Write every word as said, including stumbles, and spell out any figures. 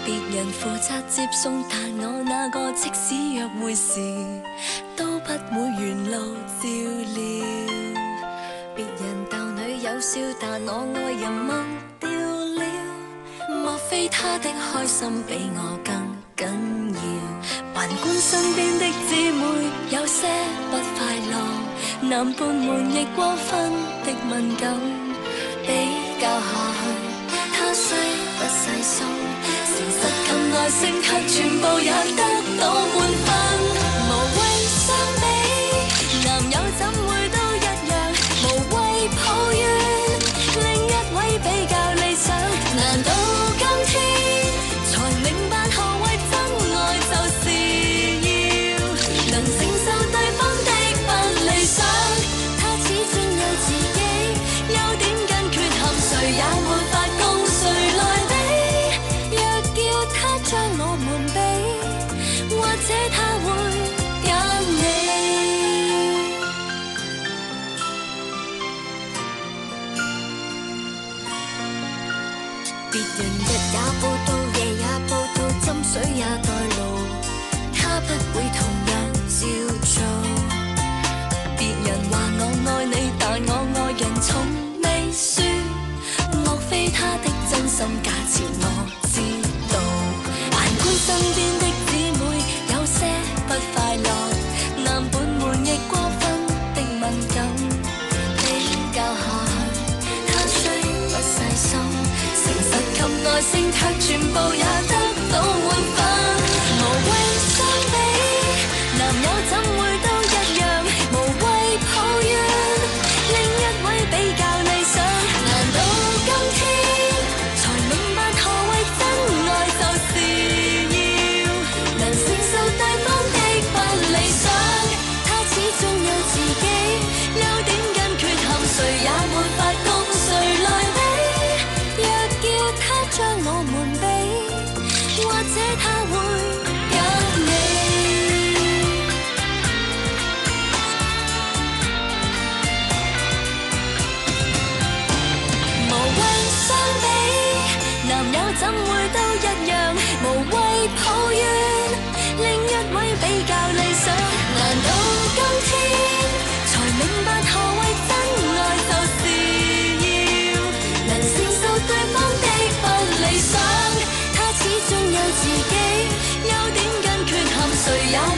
别人负责接送，但我那个即使约会时都不会沿路照料。别人逗女友笑，但我爱人忘掉了。莫非他的开心比我更紧要？环观身边的姊妹，有些不快乐，男伴们亦过分的敏感，比较下去，他虽不细心，诚实及耐性却全部也得到满分。无谓相比，男友怎会都一样，无谓抱怨，另一位比较理想。难道今天才明白何謂真愛，就是要能承受對方的不理想。他始終有自己優點跟缺陷，誰也沒法共誰來比。若叫他將我們比，或者他會揀你。別人日也報道，夜也報道，斟水也代勞，他不會同樣照做。別人話我愛你，但我愛人從未說，莫非他的真心假設我知道。環觀身邊的姊妹，有些不快樂，男伴們亦過分的敏感，比較下去，他雖不細心，誠實及耐性卻全部也得到滿分。無謂相比，男友怎會都一樣，無謂抱怨，另一位比較理想。難道今天才明白何謂真愛，就是要能承受對方的不理想。他始終有自己優點跟缺陷，誰也沒法共誰來比。若叫他將我們比，或者他會揀你。無謂相比，男友怎會都一樣，無謂抱怨，另一位比較理想。難道今天才明白何謂真愛，就是要能承受對方的不理想。他始終有自己優點跟缺陷，誰也